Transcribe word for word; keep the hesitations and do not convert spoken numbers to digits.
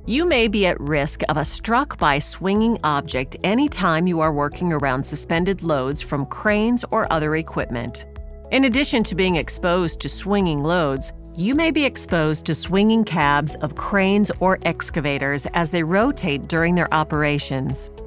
You may be at risk of a struck-by swinging object anytime you are working around suspended loads from cranes or other equipment. In addition to being exposed to swinging loads, you may be exposed to swinging cabs of cranes or excavators as they rotate during their operations.